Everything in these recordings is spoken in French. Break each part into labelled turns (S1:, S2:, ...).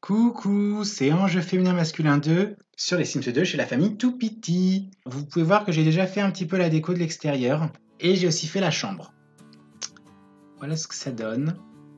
S1: Coucou, c'est Ange Féminin Masculin 2 sur les Sims 2 chez la famille Toupiti. Vous pouvez voir que j'ai déjà fait un petit peu la déco de l'extérieur et j'ai aussi fait la chambre. Voilà ce que ça donne.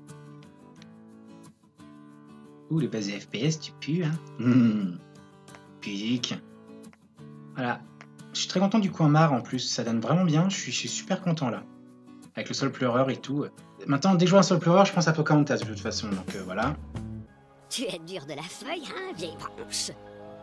S1: Ouh, les bases FPS, tu pues, hein. Pique. Voilà. Je suis très content du coin marre en plus, ça donne vraiment bien, je suis super content là. Avec le sol pleureur et tout. Maintenant, dès que je vois un sol pleureur, je pense à Pocahontas de toute façon, donc voilà.
S2: Tu es dur de la feuille, hein, vieille branche.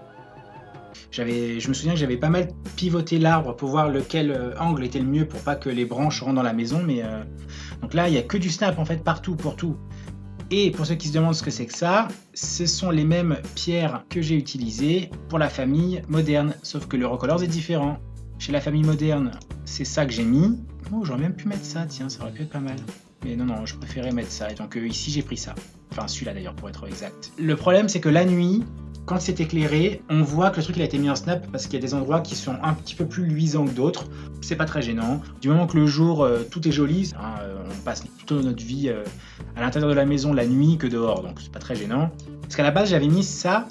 S1: Je me souviens que j'avais pas mal pivoté l'arbre pour voir lequel angle était le mieux pour pas que les branches rentrent dans la maison, mais donc là il y a que du snap en fait partout pour tout. Et pour ceux qui se demandent ce que c'est que ça, ce sont les mêmes pierres que j'ai utilisées pour la famille moderne, sauf que le recolors est différent. Chez la famille moderne, c'est ça que j'ai mis. Oh, j'aurais même pu mettre ça, tiens, ça aurait pu être pas mal. Mais non, je préférais mettre ça, et donc ici j'ai pris ça. Enfin celui-là d'ailleurs pour être exact. Le problème c'est que la nuit, quand c'est éclairé, on voit que le truc il a été mis en snap parce qu'il y a des endroits qui sont un petit peu plus luisants que d'autres. C'est pas très gênant. Du moment que le jour, tout est joli, hein, on passe plutôt notre vie à l'intérieur de la maison la nuit que dehors, donc c'est pas très gênant. Parce qu'à la base j'avais mis ça,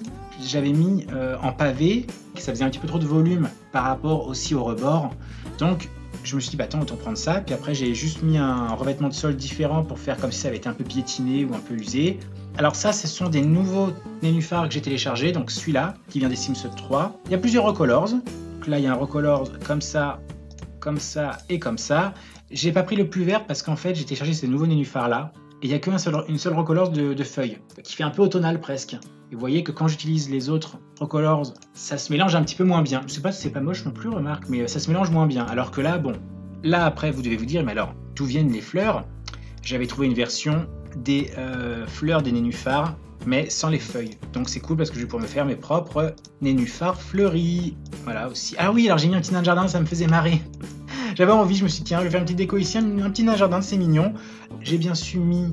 S1: en pavé, ça faisait un petit peu trop de volume par rapport aussi au rebord. Donc je me suis dit, bah attends, autant prendre ça. Puis après, j'ai juste mis un revêtement de sol différent pour faire comme si ça avait été un peu piétiné ou un peu usé. Alors ça, ce sont des nouveaux nénuphars que j'ai téléchargés. Donc celui-là, qui vient des Sims 3. Il y a plusieurs recolors. Donc là, il y a un recolor comme ça et comme ça. J'ai pas pris le plus vert parce qu'en fait, j'ai téléchargé ces nouveaux nénuphars-là. Et il n'y a qu'une seule recolor de feuilles, qui fait un peu automnal presque. Et vous voyez que quand j'utilise les autres recolors, ça se mélange un petit peu moins bien. Je sais pas si c'est pas moche non plus, remarque, mais ça se mélange moins bien. Alors que là, bon, là après vous devez vous dire, mais alors, d'où viennent les fleurs? J'avais trouvé une version des fleurs des nénuphars, mais sans les feuilles. Donc c'est cool parce que je vais pouvoir me faire mes propres nénuphars fleuris. Voilà aussi. Ah oui, alors j'ai mis un petit nain de jardin, ça me faisait marrer. J'avais envie, je me suis dit, tiens, je vais faire une petite déco ici, un petit nain de jardin, c'est mignon. J'ai bien sûr mis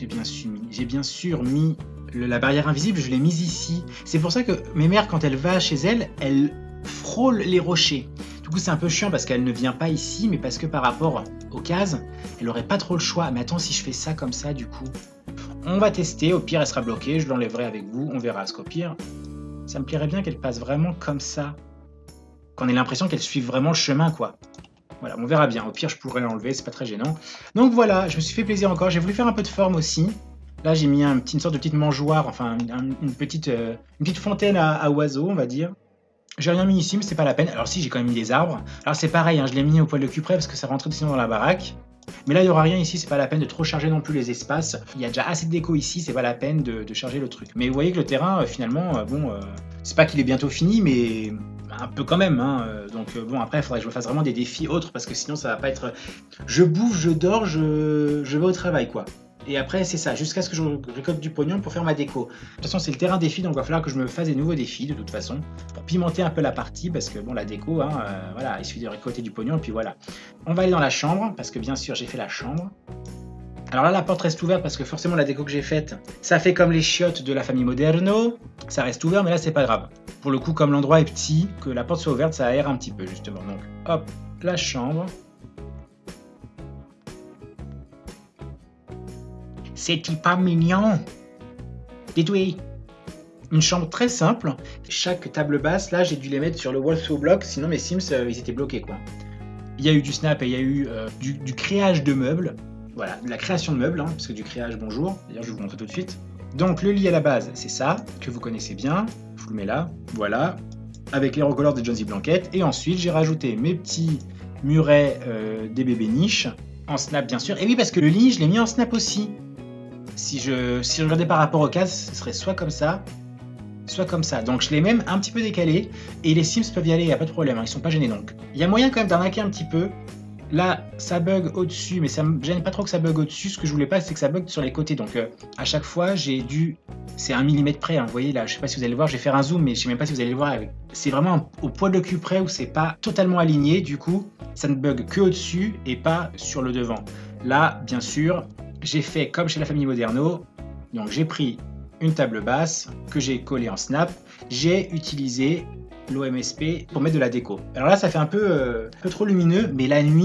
S1: la barrière invisible, je l'ai mise ici. C'est pour ça que mes mères, quand elle va chez elle, elle frôle les rochers. Du coup, c'est un peu chiant parce qu'elle ne vient pas ici, mais parce que par rapport aux cases, elle n'aurait pas trop le choix. Mais attends, si je fais ça comme ça, du coup, on va tester. Au pire, elle sera bloquée, je l'enlèverai avec vous, on verra. Parce qu'au pire, ça me plairait bien qu'elle passe vraiment comme ça. Qu'on ait l'impression qu'elle suive vraiment le chemin, quoi. Voilà, on verra bien. Au pire, je pourrais l'enlever, c'est pas très gênant. Donc voilà, je me suis fait plaisir encore. J'ai voulu faire un peu de forme aussi. Là, j'ai mis une sorte de petite mangeoire, enfin une petite fontaine à oiseaux, on va dire. J'ai rien mis ici, mais c'est pas la peine. Alors si, j'ai quand même mis des arbres. Alors c'est pareil, hein, je l'ai mis au poil de cupré parce que ça rentrait sinon dans la baraque. Mais là, il n'y aura rien ici, c'est pas la peine de trop charger non plus les espaces. Il y a déjà assez de déco ici, c'est pas la peine de charger le truc. Mais vous voyez que le terrain, finalement, c'est pas qu'il est bientôt fini, mais un peu quand même. Hein. Donc bon, après, il faudrait que je me fasse vraiment des défis autres parce que sinon, ça va pas être. Je bouffe, je dors, je vais au travail, quoi. Et après, c'est ça, jusqu'à ce que je récolte du pognon pour faire ma déco. De toute façon, c'est le terrain défi, donc il va falloir que je me fasse des nouveaux défis, de toute façon, pour pimenter un peu la partie, parce que bon, la déco, hein, voilà, il suffit de récolter du pognon, et puis voilà. On va aller dans la chambre, parce que bien sûr, j'ai fait la chambre. Alors là, la porte reste ouverte, parce que forcément, la déco que j'ai faite, ça fait comme les chiottes de la famille Moderno, ça reste ouvert, mais là, c'est pas grave. Pour le coup, comme l'endroit est petit, que la porte soit ouverte, ça aère un petit peu, justement. Donc, hop, la chambre. C'est pas mignon. Détoué. Une chambre très simple. Chaque table basse, là, j'ai dû les mettre sur le wall to block, sinon mes Sims, ils étaient bloqués, quoi. Il y a eu du snap et il y a eu du créage de meubles. Voilà, de la création de meubles, hein, parce que du créage, bonjour. D'ailleurs, je vous montre tout de suite. Donc, le lit à la base, c'est ça, que vous connaissez bien. Je vous le mets là, voilà. Avec les recolors de Jonesy Blanquette. Et ensuite, j'ai rajouté mes petits murets des bébés niches. En snap, bien sûr. Et oui, parce que le lit, je l'ai mis en snap aussi. Si je regardais par rapport aux cases, ce serait soit comme ça, soit comme ça. Donc je l'ai même un petit peu décalé, et les Sims peuvent y aller, il n'y a pas de problème, hein, ils sont pas gênés donc. Il y a moyen quand même d'arnaquer un petit peu. Là, ça bug au-dessus, mais ça me gêne pas trop que ça bug au-dessus. Ce que je voulais pas, c'est que ça bug sur les côtés. Donc à chaque fois, j'ai dû... C'est 1 millimètre près, hein, vous voyez là, je sais pas si vous allez le voir, je vais faire un zoom, mais je sais même pas si vous allez le voir. C'est vraiment au poil de cul près où c'est pas totalement aligné, du coup, ça ne bug que au-dessus et pas sur le devant. Là, bien sûr, j'ai fait comme chez la famille Moderno, donc j'ai pris une table basse que j'ai collée en snap, j'ai utilisé l'OMSP pour mettre de la déco. Alors là, ça fait un peu trop lumineux, mais la nuit,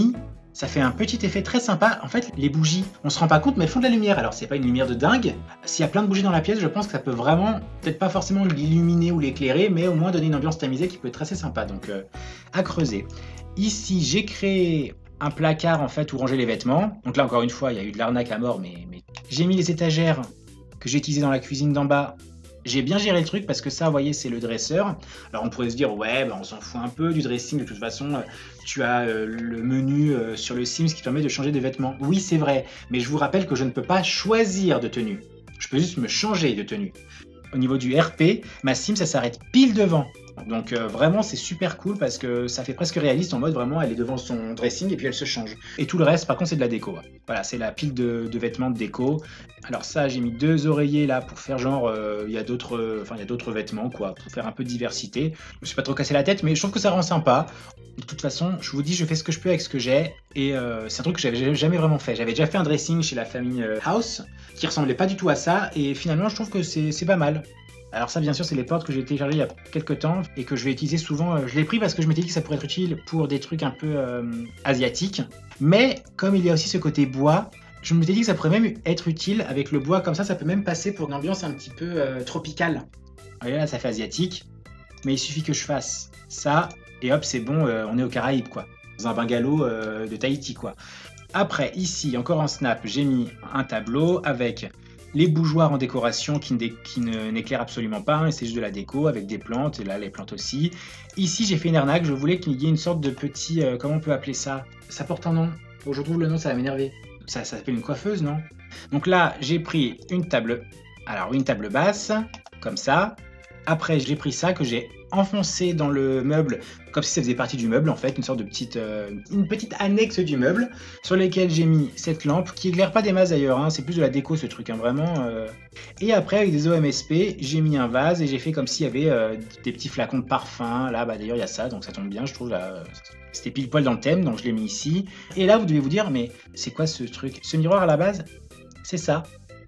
S1: Ça fait un petit effet très sympa. En fait, les bougies, on se rend pas compte, mais elles font de la lumière. Alors, c'est pas une lumière de dingue. S'il y a plein de bougies dans la pièce, je pense que ça peut vraiment, peut-être pas forcément l'illuminer ou l'éclairer, mais au moins donner une ambiance tamisée qui peut être assez sympa. Donc, à creuser. Ici, j'ai créé un placard en fait où ranger les vêtements. Donc là, encore une fois, il y a eu de l'arnaque à mort, mais j'ai mis les étagères que j'ai utilisées dans la cuisine d'en bas. J'ai bien géré le truc parce que ça, vous voyez, c'est le dresseur. Alors on pourrait se dire, ouais, bah, on s'en fout un peu du dressing, de toute façon, tu as le menu sur le Sims qui te permet de changer des vêtements. Oui, c'est vrai, mais je vous rappelle que je ne peux pas choisir de tenue. Je peux juste me changer de tenue. Au niveau du RP, ma Sim, ça s'arrête pile devant. Donc vraiment, c'est super cool parce que ça fait presque réaliste en mode vraiment, elle est devant son dressing et puis elle se change. Et tout le reste, par contre, c'est de la déco. Voilà, c'est la pile de vêtements de déco. Alors ça, j'ai mis 2 oreillers là pour faire genre, il y a d'autres vêtements quoi, pour faire un peu de diversité. Je me suis pas trop cassé la tête, mais je trouve que ça rend sympa. De toute façon, je vous dis, je fais ce que je peux avec ce que j'ai et c'est un truc que j'avais jamais vraiment fait. J'avais déjà fait un dressing chez la famille House qui ressemblait pas du tout à ça et finalement, je trouve que c'est pas mal. Alors ça, bien sûr, c'est les portes que j'ai téléchargées il y a quelques temps et que je vais utiliser souvent. Je l'ai pris parce que je m'étais dit que ça pourrait être utile pour des trucs un peu asiatiques. Mais comme il y a aussi ce côté bois, je m'étais dit que ça pourrait même être utile avec le bois comme ça peut même passer pour une ambiance un petit peu tropicale. Vous voyez là, ça fait asiatique, mais il suffit que je fasse ça et hop, c'est bon, on est aux Caraïbes quoi. Dans un bungalow de Tahiti quoi. Après, ici, encore en snap, j'ai mis un tableau avec les bougeoirs en décoration qui n'éclairent absolument pas, et c'est juste de la déco avec des plantes, et là les plantes aussi. Ici j'ai fait une arnaque, je voulais qu'il y ait une sorte de petit, comment on peut appeler ça? Ça porte un nom. Bon, je trouve le nom, ça va m'énerver. Ça s'appelle une coiffeuse, non? Donc là j'ai pris une table basse, comme ça. Après j'ai pris ça que j'ai enfoncé dans le meuble, comme si ça faisait partie du meuble en fait, une sorte de une petite annexe du meuble, sur laquelle j'ai mis cette lampe, qui éclaire pas des masses d'ailleurs, hein, c'est plus de la déco ce truc, hein, vraiment. Et après avec des OMSP, j'ai mis un vase et j'ai fait comme s'il y avait des petits flacons de parfum, là bah d'ailleurs il y a ça, donc ça tombe bien, je trouve là, c'était pile poil dans le thème, donc je l'ai mis ici. Et là vous devez vous dire, mais c'est quoi ce truc? Ce miroir à la base, c'est ça.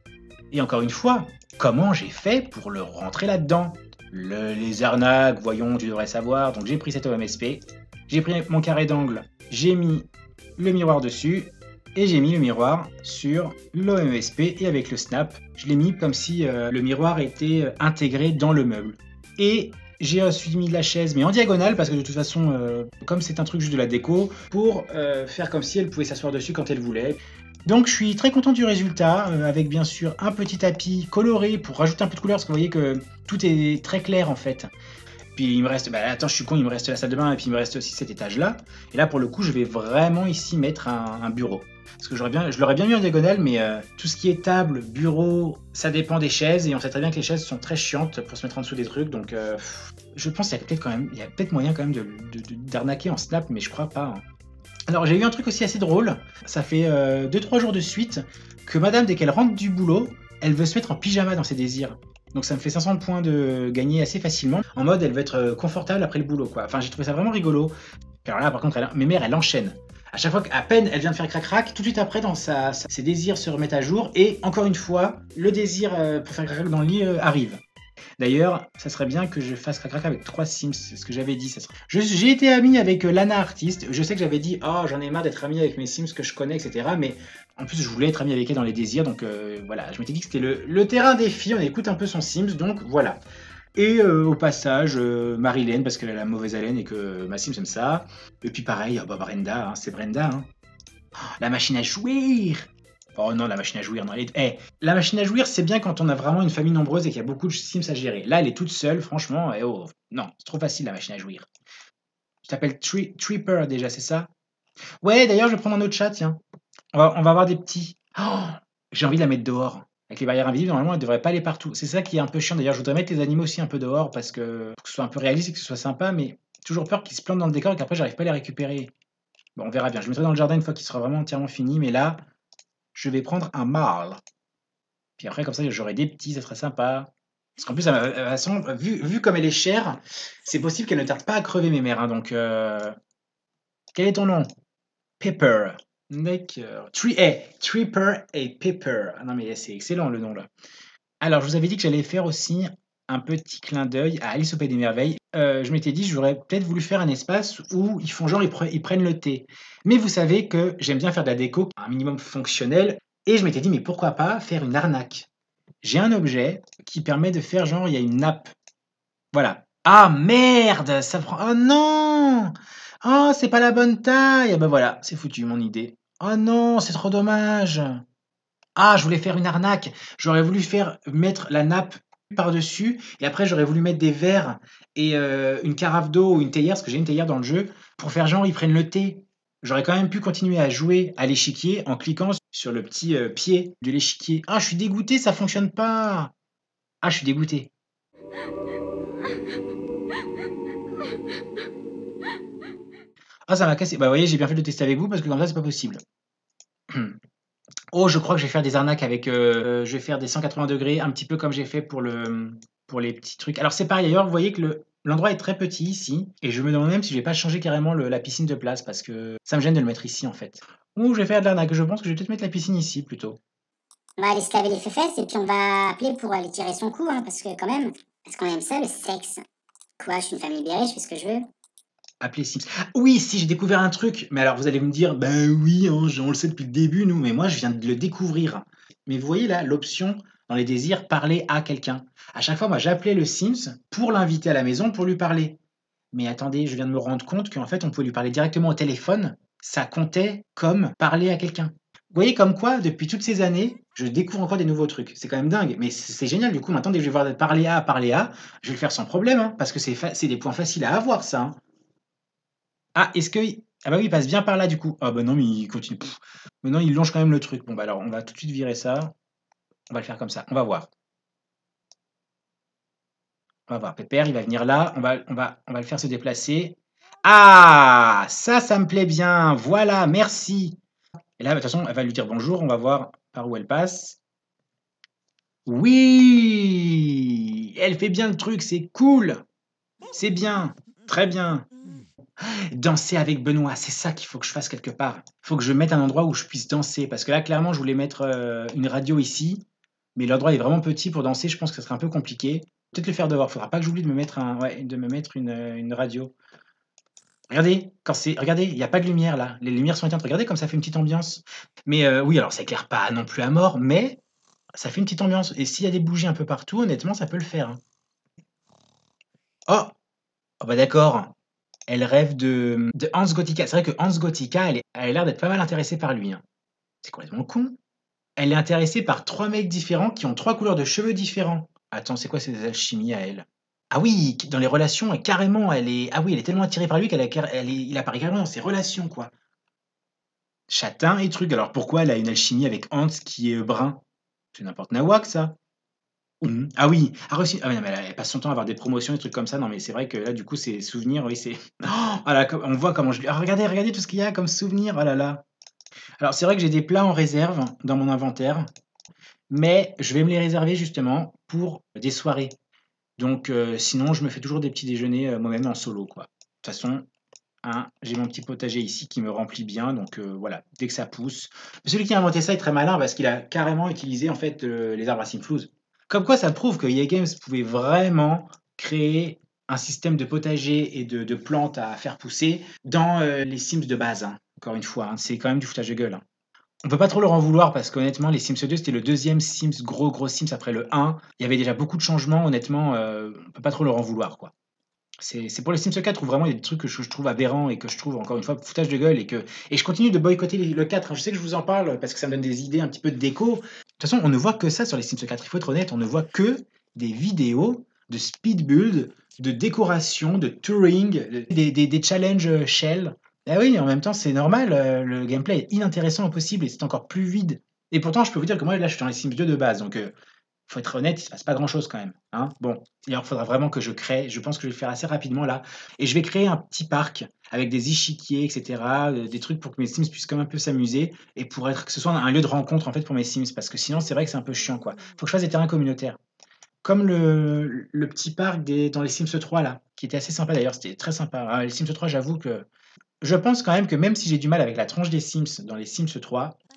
S1: Et encore une fois, comment j'ai fait pour le rentrer là-dedans? Les arnaques, voyons, tu devrais savoir. Donc j'ai pris cette OMSP, j'ai pris mon carré d'angle, j'ai mis le miroir dessus, et j'ai mis le miroir sur l'OMSP, et avec le snap, je l'ai mis comme si le miroir était intégré dans le meuble. Et j'ai ensuite mis la chaise, mais en diagonale, parce que de toute façon, comme c'est un truc juste de la déco, pour faire comme si elle pouvait s'asseoir dessus quand elle voulait. Donc je suis très content du résultat, avec bien sûr un petit tapis coloré pour rajouter un peu de couleur, parce que vous voyez que tout est très clair en fait. Puis il me reste, bah attends je suis con, il me reste la salle de bain et puis il me reste aussi cet étage là. Et là pour le coup je vais vraiment ici mettre un bureau. Parce que je l'aurais bien mis en diagonale, mais tout ce qui est table, bureau, ça dépend des chaises, et on sait très bien que les chaises sont très chiantes pour se mettre en dessous des trucs, donc je pense qu'il y a peut-être moyen quand même d'arnaquer en snap, mais je crois pas. Hein. Alors j'ai eu un truc aussi assez drôle, ça fait 2-3 jours de suite que madame, dès qu'elle rentre du boulot, elle veut se mettre en pyjama dans ses désirs. Donc ça me fait 500 points de gagner assez facilement, en mode elle veut être confortable après le boulot quoi. Enfin j'ai trouvé ça vraiment rigolo. Alors là par contre, mes mères elle enchaîne. À chaque fois qu'à peine elle vient de faire crac-crac, tout de suite après ses désirs se remettent à jour, et encore une fois, le désir pour faire crac-crac dans le lit arrive. D'ailleurs, ça serait bien que je fasse crac-crac avec 3 Sims, c'est ce que j'avais dit. J'ai été ami avec Lana Artiste, je sais que j'avais dit « Oh, j'en ai marre d'être ami avec mes Sims que je connais, etc. » Mais en plus, je voulais être ami avec elle dans les désirs, donc voilà. Je m'étais dit que c'était le terrain des filles, on écoute un peu son Sims, donc voilà. Et au passage, Marilyn, parce qu'elle a la mauvaise haleine et que ma Sims aime ça. Et puis pareil, bah Brenda, hein, c'est Brenda. Hein. Oh, la machine à jouir! Oh non, la machine à jouir, non. La machine à jouir, c'est bien quand on a vraiment une famille nombreuse et qu'il y a beaucoup de Sims à gérer. Là, elle est toute seule, franchement. Et oh, non, c'est trop facile, la machine à jouir. Tu t'appelles Tripper déjà, c'est ça? Ouais, d'ailleurs, je vais prendre un autre chat, tiens. On va avoir des petits. Oh, j'ai envie de la mettre dehors. Avec les barrières invisibles, normalement, elle devrait pas aller partout. C'est ça qui est un peu chiant. D'ailleurs, je voudrais mettre les animaux aussi un peu dehors pour que ce soit un peu réaliste et que ce soit sympa, mais toujours peur qu'ils se plantent dans le décor et qu'après, j'arrive pas à les récupérer. Bon, on verra bien. Je mettrai dans le jardin une fois qu'il sera vraiment entièrement fini, mais là, je vais prendre un mâle. Puis après, comme ça, j'aurai des petits, ça serait sympa. Parce qu'en plus, de toute façon, vu comme elle est chère, c'est possible qu'elle ne tarde pas à crever, mes mères. Hein, donc, quel est ton nom? Pepper. D'accord. Tripper et Pepper. Ah non, mais c'est excellent le nom là. Alors, je vous avais dit que j'allais faire aussi un petit clin d'œil à Alice au Pays des Merveilles. Je m'étais dit: «J'aurais peut-être voulu faire un espace où ils font genre ils prennent le thé». Mais vous savez que j'aime bien faire de la déco un minimum fonctionnel et je m'étais dit: «Mais pourquoi pas faire une arnaque?» J'ai un objet qui permet de faire genre il y a une nappe. Voilà. Ah merde! Ça prend oh non! Oh, c'est pas la bonne taille! Ah bah voilà, c'est foutu mon idée. Oh non, c'est trop dommage! Ah, je voulais faire une arnaque. J'aurais voulu faire mettre la nappe par-dessus et après j'aurais voulu mettre des verres et une carafe d'eau ou une théière, parce que j'ai une théière dans le jeu, pour faire genre ils prennent le thé. J'aurais quand même pu continuer à jouer à l'échiquier en cliquant sur le petit, pied de l'échiquier. Ah, je suis dégoûté, ça fonctionne pas! Ah, je suis dégoûté. Ah, ça m'a cassé. Bah, vous voyez, j'ai bien fait de le tester avec vous parce que comme ça, c'est pas possible. Oh, je crois que je vais faire des arnaques avec, je vais faire des 180°, un petit peu comme j'ai fait pour les petits trucs. Alors c'est pareil d'ailleurs, vous voyez que l'endroit est très petit ici et je me demande même si je vais pas changer carrément la piscine de place parce que ça me gêne de le mettre ici en fait. Ou je vais faire de l'arnaque, je pense que je vais peut-être mettre la piscine ici plutôt.
S3: On va aller se laver les fesses et puis on va appeler pour aller tirer son coup, hein, parce que quand même, est-ce qu'on aime ça, le sexe? Quoi, je suis une femme libérée, je fais ce que je veux.
S1: Appeler Sims. Ah oui, si j'ai découvert un truc, mais alors vous allez me dire, ben oui, hein, on le sait depuis le début, nous, mais moi je viens de le découvrir. Mais vous voyez là, l'option dans les désirs, parler à quelqu'un. À chaque fois, moi j'appelais le Sims pour l'inviter à la maison pour lui parler. Mais attendez, je viens de me rendre compte qu'en fait on pouvait lui parler directement au téléphone, ça comptait comme parler à quelqu'un. Vous voyez comme quoi, depuis toutes ces années, je découvre encore des nouveaux trucs. C'est quand même dingue, mais c'est génial du coup. Maintenant, dès que je vais voir parler à, je vais le faire sans problème, hein, parce que c'est des points faciles à avoir ça, hein. Ah, est-ce que ah bah oui, il passe bien par là du coup. Ah bah non, mais il continue. Maintenant, il longe quand même le truc. Bon bah alors, on va tout de suite virer ça. On va le faire comme ça. On va voir. On va voir. Pépère, il va venir là. On va le faire se déplacer. Ah, ça me plaît bien. Voilà, merci. Et là, de toute façon, elle va lui dire bonjour. On va voir par où elle passe. Oui, elle fait bien le truc. C'est cool. C'est bien. Très bien. Danser avec Benoît, c'est ça qu'il faut que je fasse quelque part. Il faut que je mette un endroit où je puisse danser. Parce que là, clairement, je voulais mettre une radio ici. Mais l'endroit est vraiment petit pour danser. Je pense que ce serait un peu compliqué. Peut-être le faire dehors. Faudra pas que j'oublie de me mettre ouais, de me mettre une radio. Regardez, regardez, il n'y a pas de lumière là. Les lumières sont éteintes. Regardez comme ça fait une petite ambiance. Mais oui, alors ça éclaire pas non plus à mort, mais ça fait une petite ambiance. Et s'il y a des bougies un peu partout, honnêtement, ça peut le faire, hein. Oh! Oh bah d'accord. Elle rêve de Hans Gothica. C'est vrai que Hans Gothica, elle a l'air d'être pas mal intéressée par lui, hein. C'est complètement con. Elle est intéressée par 3 mecs différents qui ont 3 couleurs de cheveux différents. Attends, c'est quoi ces alchimies à elle? Ah oui, dans les relations, carrément, elle est tellement attirée par lui il apparaît carrément dans ses relations, quoi. Châtain et truc. Alors pourquoi elle a une alchimie avec Hans qui est brun? C'est n'importe nawak, ça. Mmh. Ah oui, ah reçu ah oui, non, mais elle passe son temps à avoir des promotions, des trucs comme ça. Non, mais c'est vrai que là, du coup, ses souvenirs, oui, c'est ah là, on voit comment je lui ah regardez, regardez tout ce qu'il y a comme souvenirs, oh là là. Alors c'est vrai que j'ai des plats en réserve dans mon inventaire, mais je vais me les réserver justement pour des soirées. Donc sinon, je me fais toujours des petits déjeuners, moi-même en solo, quoi. De toute façon, hein, j'ai mon petit potager ici qui me remplit bien, donc voilà, dès que ça pousse. Celui qui a inventé ça est très malin parce qu'il a carrément utilisé en fait, les arbres à Simflouz. Comme quoi ça prouve que EA Games pouvait vraiment créer un système de potager et de plantes à faire pousser dans, les Sims de base, hein. Encore une fois, hein, c'est quand même du foutage de gueule, hein. On peut pas trop leur en vouloir parce qu'honnêtement, les Sims 2, c'était le deuxième Sims, gros Sims après le 1. Il y avait déjà beaucoup de changements, honnêtement, on peut pas trop leur en vouloir, quoi. C'est pour les Sims 4 où vraiment il y a des trucs que je trouve aberrants et que je trouve encore une fois foutage de gueule et je continue de boycotter le 4, hein. Je sais que je vous en parle parce que ça me donne des idées un petit peu de déco. De toute façon, on ne voit que ça sur les Sims 4, il faut être honnête, on ne voit que des vidéos de speed build, de décoration, de touring, des challenges, shell. Ah oui, en même temps, c'est normal, le gameplay est inintéressant au possible et c'est encore plus vide. Et pourtant, je peux vous dire que moi là, je suis dans les Sims 2 de base, donc faut être honnête, il se passe pas grand-chose quand même, hein. Bon, il faudra vraiment que je crée, je pense que je vais le faire assez rapidement là et je vais créer un petit parc avec des échiquiers et cetera, des trucs pour que mes Sims puissent quand même un peu s'amuser et pour être que ce soit un lieu de rencontre en fait pour mes Sims parce que sinon c'est vrai que c'est un peu chiant, quoi. Faut que je fasse des terrains communautaires. Comme le petit parc dans les Sims 3 là, qui était assez sympa d'ailleurs, c'était très sympa. Ah, les Sims 3, j'avoue que je pense quand même que même si j'ai du mal avec la tronche des Sims dans les Sims 3,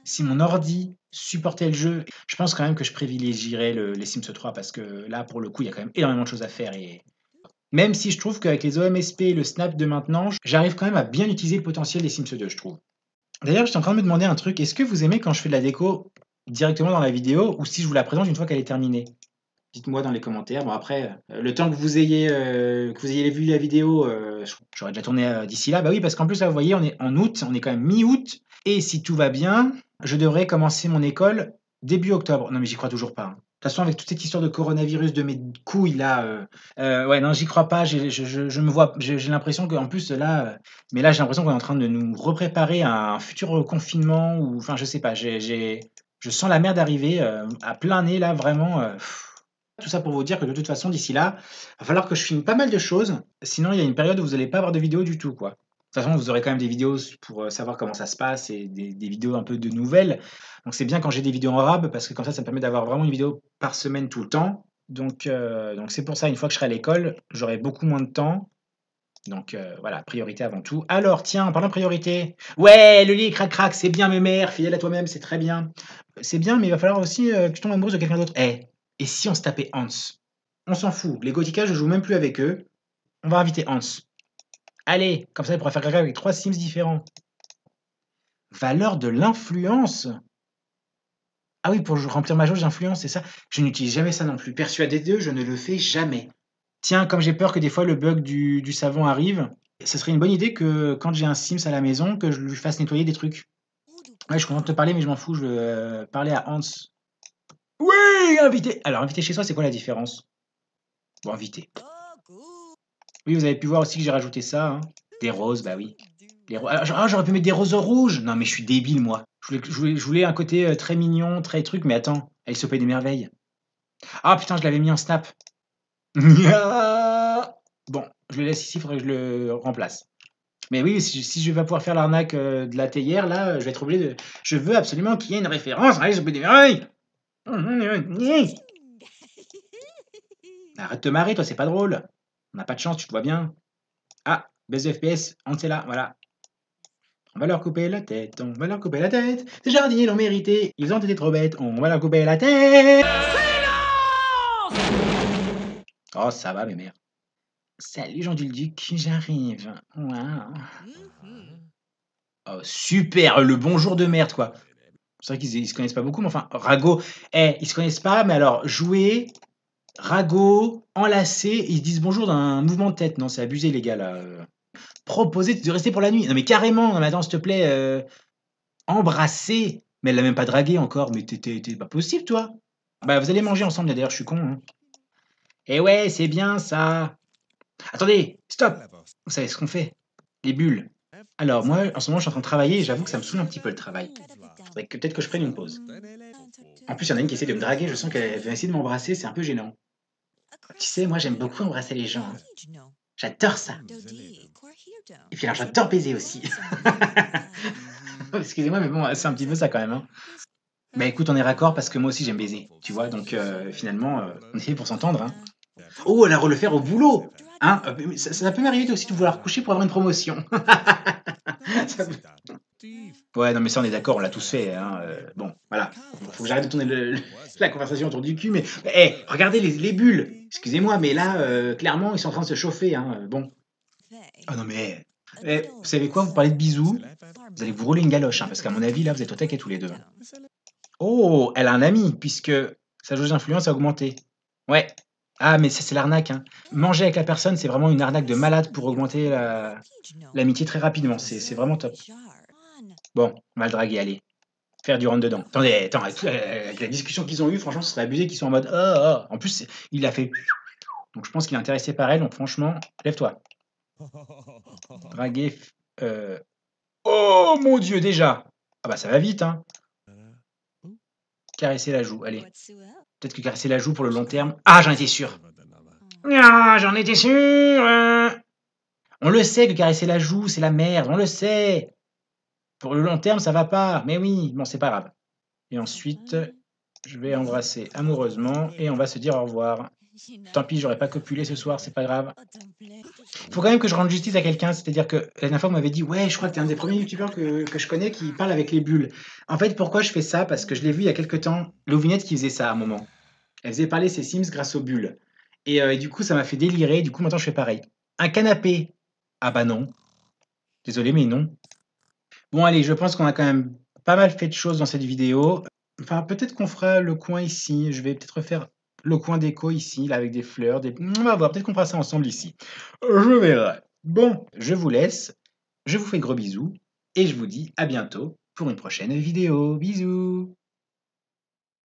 S1: si mon ordi supportait le jeu, je pense quand même que je privilégierais les Sims 3 parce que là, pour le coup, il y a quand même énormément de choses à faire et même si je trouve qu'avec les OMSP et le Snap de maintenant, j'arrive quand même à bien utiliser le potentiel des Sims 2, je trouve. D'ailleurs, j'étais en train de me demander un truc, est-ce que vous aimez quand je fais de la déco directement dans la vidéo ou si je vous la présente une fois qu'elle est terminée? Dites-moi dans les commentaires. Bon après, le temps que vous ayez vu la vidéo, j'aurais déjà tourné, d'ici là. Bah oui, parce qu'en plus là, vous voyez, on est en août, on est quand même mi-août et si tout va bien, je devrais commencer mon école début octobre. Non mais j'y crois toujours pas, hein. De toute façon avec toute cette histoire de coronavirus, de mes couilles là, ouais non, j'y crois pas. Je me vois j'ai l'impression qu'en plus là, mais là j'ai l'impression qu'on est en train de nous repréparer à un futur, confinement ou enfin je sais pas, je sens la merde arriver, à plein nez là vraiment, tout ça pour vous dire que de toute façon, d'ici là, va falloir que je filme pas mal de choses, sinon il y a une période où vous allez pas avoir de vidéos du tout, quoi. De toute façon, vous aurez quand même des vidéos pour, savoir comment ça se passe et des vidéos un peu de nouvelles. Donc c'est bien quand j'ai des vidéos en rab parce que comme ça me permet d'avoir vraiment une vidéo par semaine tout le temps. Donc c'est pour ça, une fois que je serai à l'école, j'aurai beaucoup moins de temps. Donc voilà, priorité avant tout. Alors tiens, en parlant de priorité, ouais, le lit crac-crac, c'est bien mémère, fidèle à toi-même, c'est très bien. C'est bien, mais il va falloir aussi, que tu tombes amoureuse de quelqu'un d'autre. Eh, et si on se tapait Hans? On s'en fout, les Gothica, je joue même plus avec eux. On va inviter Hans. Allez, comme ça, il pourra faire crac-crac avec 3 Sims différents. Valeur de l'influence? Ah oui, pour remplir ma jauge d'influence, c'est ça? Je n'utilise jamais ça non plus. Persuadé d'eux, je ne le fais jamais. Tiens, comme j'ai peur que des fois le bug du savon arrive, ce serait une bonne idée que quand j'ai un Sims à la maison, que je lui fasse nettoyer des trucs. Ouais, je suis content de te parler, mais je m'en fous, je veux parler à Hans. Oui, invité. Alors, invité chez soi, c'est quoi la différence? Bon, invité. Oui, vous avez pu voir aussi que j'ai rajouté ça, hein. Des roses, bah oui. J'aurais pu mettre des roses rouges. Non, mais je suis débile, moi. Je voulais un côté très mignon, très truc, mais attends, elle se paye des merveilles. Ah putain, je l'avais mis en snap. Bon, je le laisse ici, il faudrait que je le remplace. Mais oui, si je vais pas pouvoir faire l'arnaque de la théière, là, je vais être obligé de. Je veux absolument qu'il y ait une référence. Allez, je peux dire. Arrête de te marrer, toi, c'est pas drôle. On n'a pas de chance, tu te vois bien. Ah, baisse de FPS, on est là, voilà. On va leur couper la tête, on va leur couper la tête. Ces jardiniers l'ont mérité, ils ont été trop bêtes, on va leur couper la tête. Oh, ça va, mes mères. Salut Jean Dulduc, j'arrive. Waouh. Oh, super, le bonjour de merde, quoi. C'est vrai qu'ils se connaissent pas beaucoup, mais enfin, Rago, ils se connaissent pas, mais alors, jouer, Rago, enlacé, ils se disent bonjour d'un mouvement de tête. Non, c'est abusé, les gars, là. Proposer de rester pour la nuit. Non, mais carrément, non, mais attends, s'il te plaît, embrasser. Mais elle l'a même pas dragué encore, mais t'es pas possible, toi. Bah, vous allez manger ensemble, d'ailleurs, je suis con, hein. Eh ouais, c'est bien ça. Attendez, stop. Vous savez ce qu'on fait? Les bulles. Alors, moi, en ce moment, je suis en train de travailler et j'avoue que ça me saoule un petit peu le travail. Faudrait que peut-être que je prenne une pause. En plus, il y en a une qui essaie de me draguer, je sens qu'elle veut essayer de m'embrasser, c'est un peu gênant. Tu sais, moi, j'aime beaucoup embrasser les gens, hein. J'adore ça. Et puis alors, j'adore baiser aussi. Excusez-moi, mais bon, c'est un petit peu ça quand même, hein. Bah écoute, on est raccord parce que moi aussi j'aime baiser, tu vois, donc finalement, on est fait pour s'entendre, hein. Oh, elle a le faire au boulot, hein, mais ça peut m'arriver aussi de vouloir coucher pour avoir une promotion. Ça peut- Ouais, non mais ça on est d'accord, on l'a tous fait, hein, bon, voilà. Faut que j'arrête de tourner la conversation autour du cul, mais regardez les bulles! Excusez-moi, mais là, clairement, ils sont en train de se chauffer, hein, bon. Ah non mais, vous savez quoi? Vous parlez de bisous, vous allez vous rouler une galoche, hein, parce qu'à mon avis, là, vous êtes au taquet tous les 2, hein. Oh, elle a un ami, puisque sa jauge d'influence a augmenté. Ouais. Ah, mais ça, c'est l'arnaque, hein. Manger avec la personne, c'est vraiment une arnaque de malade pour augmenter l'amitié très rapidement. C'est vraiment top. Bon, on va le draguer, allez. Faire du rentre-dedans. Attendez, attends, avec la discussion qu'ils ont eue, franchement, ce serait abusé qu'ils soient en mode oh, oh. En plus, il l'a fait. Donc, je pense qu'il est intéressé par elle. Donc, franchement, lève-toi. Draguer. Oh mon Dieu, déjà. Ah, bah, ça va vite, hein. Caresser la joue, allez. Peut-être que caresser la joue pour le long terme. Ah, j'en étais sûr. Ah, j'en étais sûr. On le sait que caresser la joue, c'est la merde. On le sait. Pour le long terme, ça va pas. Mais oui, bon, c'est pas grave. Et ensuite, je vais embrasser amoureusement et on va se dire au revoir. Tant pis, j'aurais pas copulé ce soir, c'est pas grave. Faut quand même que je rende justice à quelqu'un, c'est-à-dire que la dernière fois, vous m'avez dit: «Ouais, je crois que tu es un des premiers youtubeurs que je connais qui parle avec les bulles». En fait, pourquoi je fais ça? Parce que je l'ai vu il y a quelque temps, Lovinette qui faisait ça à un moment. Elle faisait parler ses Sims grâce aux bulles et du coup, ça m'a fait délirer, du coup, maintenant je fais pareil. Un canapé? Ah bah non, désolé mais non. Bon allez, je pense qu'on a quand même pas mal fait de choses dans cette vidéo. Enfin, peut-être qu'on fera le coin ici. Je vais peut-être refaire le coin déco ici, là, avec des fleurs, des on va voir, peut-être qu'on fera ça ensemble ici. Je verrai. Bon, je vous laisse, je vous fais de gros bisous et je vous dis à bientôt pour une prochaine vidéo. Bisous.